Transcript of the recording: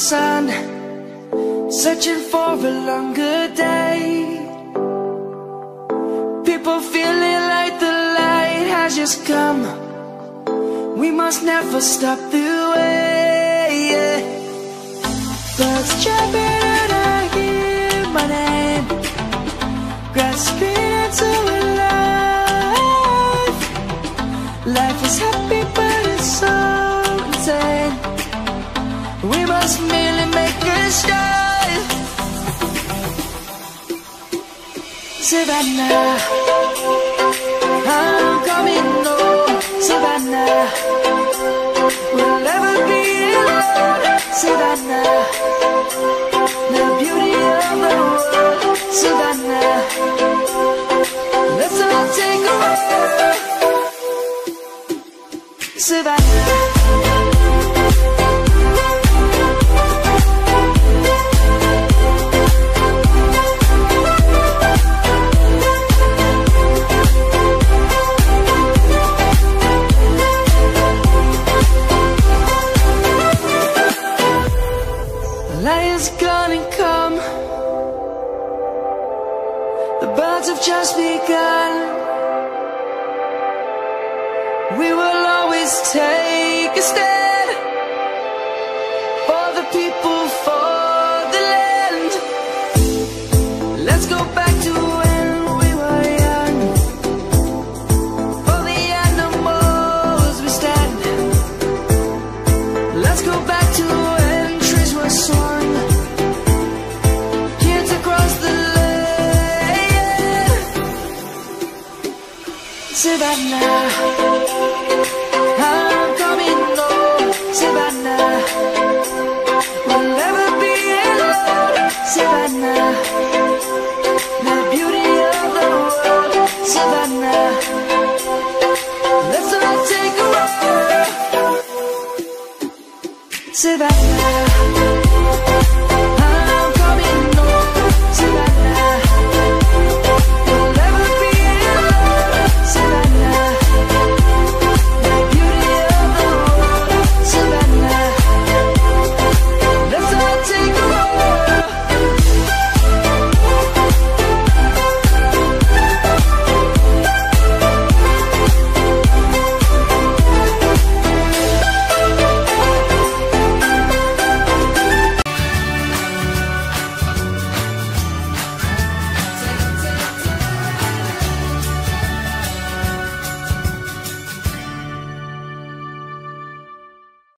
sun, searching for a longer day. People feeling like the light has just come. We must never stop the way. Birds chirping and I hear my name, grasping into a life. Life is happy but it's so insane. We must merely make a start. Savannah, I'm coming home. Savannah, we'll never be alone. Savannah, the beauty of the world. Savannah, let's all take a walk. Savannah. Lion's gonna come. The birds have just begun. We will always take a stand for the people, for the land. Let's go back to when we were young. For the animals we stand. Let's go back to when trees were swung. Kids across the land. Savannah, I'm coming home. Savannah, we'll never be alone. Savannah, the beauty of the world. Savannah, let's all take a walk. Savannah.